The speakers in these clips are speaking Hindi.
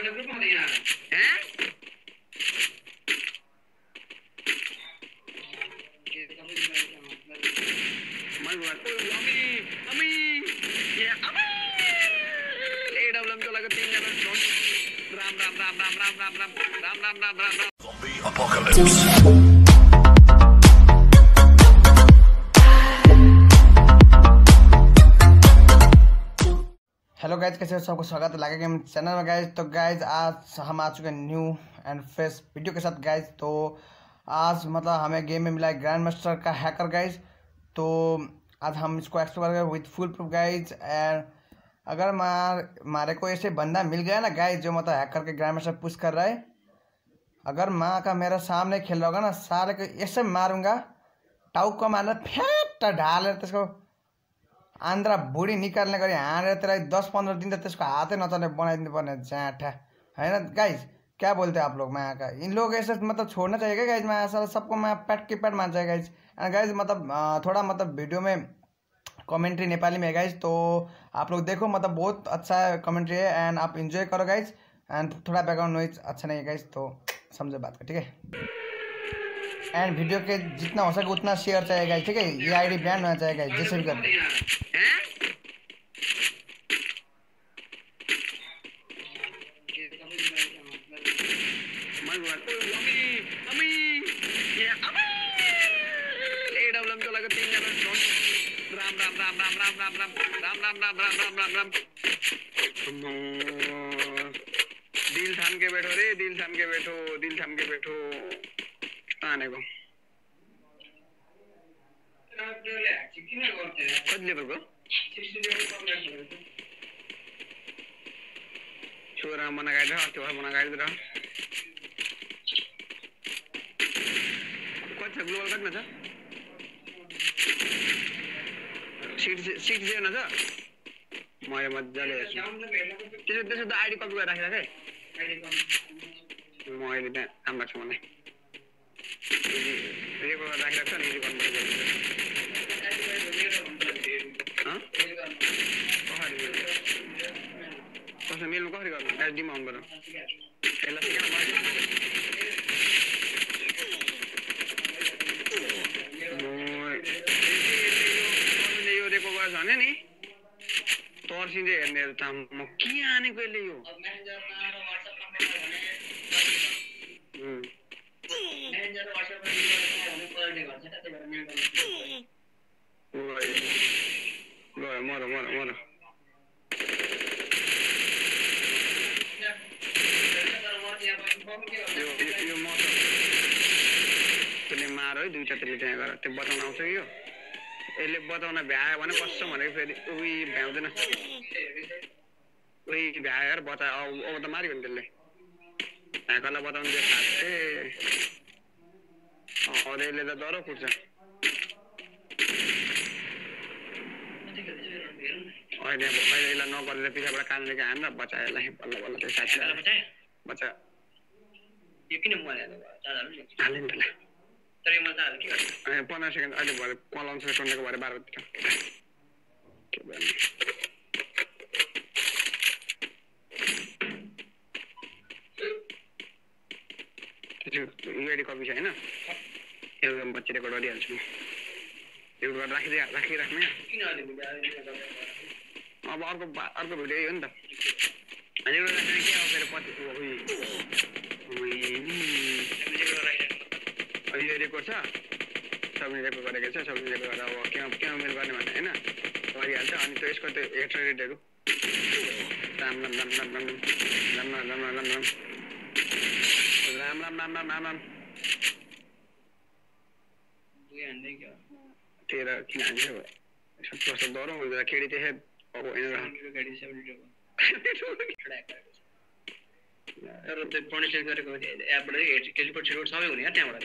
हेलो गाइज, कैसे हो? सबको स्वागत है लागा गेम चैनल में गाइज। तो गाइज आज हम आ चुके हैं न्यू एंड फ्रेश वीडियो के साथ गाइज। तो आज मतलब हमें गेम में मिला है ग्रैंड मास्टर का हैकर गाइज। तो आज हम इसको एक्सप्लोर करेंगे with full proof guys. And अगर हमारे को ऐसे बंदा मिल गया ना गाइज जो मतलब हैकर के ग्रैंड मास्टर पुश कर रहा है, अगर माँ का मेरे सामने खेल रहा होगा ना, सारे को ऐसे मारूंगा, टाउक को मारना, फेट ढालेर त्यसको आंध्रा बुढ़ी निकाल्ने गरी हानेर त्यसलाई 10-15 दिन त त्यसको हातै नचल्ने बनाइदिनु पर्ने जाँठा, है ना गाइज? क्या बोलते हैं आप लोग? माँ का इन लोग ऐसे मतलब छोड़ना चाहिए क्या गाइज? मैं ऐसा सबको मैं पैट की पैट मानता है गाइज। एंड गाइज मतलब थोड़ा मतलब वीडियो में कमेंट्री नेपाली में है गाइज, तो आप लोग देखो, मतलब बहुत अच्छा कमेंट्री है एंड आप इंजॉय करो गाइज। एंड थोड़ा बैकग्राउंड नॉइज अच्छा नहीं है गाइज, तो समझे बात का, ठीक है? एंड वीडियो के जितना हो सके उतना शेयर चाहिए गाइज, ठीक है? ये आईडी बैन होना चाहिए गाइज, जैसे भी कर। दिल थाम के बैठो रे, दिल थाम के बैठो, दिल थाम के बैठो। आने को छोरा मना गाइड रहा, छोरा मना गाइड रहा। कौन सा ग्लोबल करना था? सीट जे ना था। मैं मजाले त्यसो त आईडी कपी गरेर राखेर के मैले त्यहाँ काम लाग्छ मलाई रेको राखेर छ नि कसो मेलमा कसरी गर्नु? एचडीमा अन गरौँ यसलाई सिकाउनु यो रेको गरेछ भने नि तर्सिँदै हेर्ने त म के आनेको यसले यो मर मर मर यो मर त्यसले मार है दुईटा त्यसले त्यहाँ गर त्यो बताउन आउँछ कि यो यसले बताउन भ्यायो भने कसम भनेको फेरि उही भ्याउँदैन उही भ्याएर बता अब त मार्यो नि त्यसले ह्याकरलाई बताउनु त्यो खासै अरूले त डर कुट्छ अहिले यसलाई नगरेर पिछाबाट कानले कि हान्न बचायो यसलाई बल्ल बल्ल त्यो साथी बचा यो किन मर्यो हाल्यो नि त्यसलाई 15 सेकेन्ड अहिले भरे कलाउँछ टन्डेको भरे 12 तिर के भन्ने युआईडी कपी छ हैन यो बच्चे रेकर्ड गरिहाल्छु यो गरेर राखिराख्ने किन अहिले अब अर्को भिडियो हो नि त अनि यो राख्ने के हो फेरि पछि यो रेकर्ड छ सबले रेकर्ड गरेको छ सबले रेकर्ड गरेर अब के मेल गर्ने भने हैन गरिहाल्छ अनि त्यो यसको त्यो एक्स्ट्रा रेटहरु राम राम राम राम राम राम राम राम राम राम राम राम राम दुई हान्दै क्या तेरा किन हान्छ सब प्रश्न दरो हो केडी ते है अब हैन गाडी 70 र त्यो पनिटेल गरेको एपबाट केजीपट छिटो सबै हुने यार त्यहाँबाट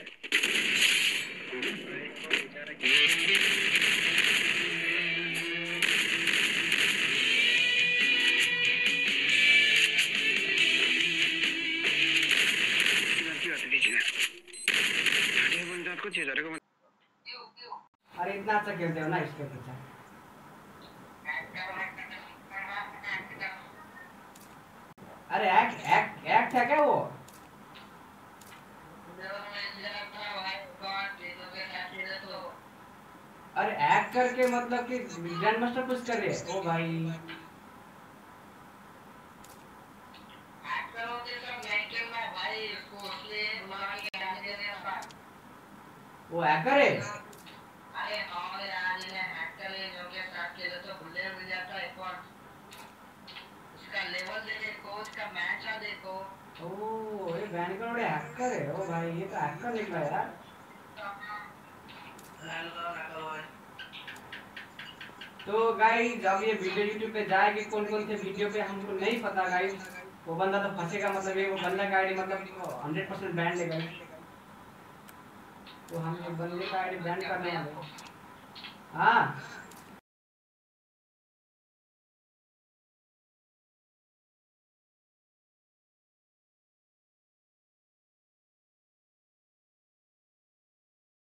अरे इतना अच्छा खेलते हो ना इसके पीछे अरे एक्ट है क्या वो? अरे एक्ट करके मतलब कि ग्रैंड मास्टर पुश कर रहे हैं? ओ भाई वो हैकर है। अरे हाँ यार, ये हैकर है जो के साथ खेले तो बुलेट मिल जाता है। एक और उसका लेवल देखो, उसका मैच आ देखो। ओह ये वैनगार्ड हैकर है। ओ भाई ये तो हैकर निकला यार। तो गाइस अब ये वीडियो यूट्यूब पे जाएगी, कौन कौन से वीडियो पे हमको नहीं पता गाइस। वो बंदा तो फंसेगा, मतलब ये वो बंदा का आईडी मतलब 100% बैन लेगा। तो हम ये बंदे का आईडी बैन करने वाले हैं। हाँ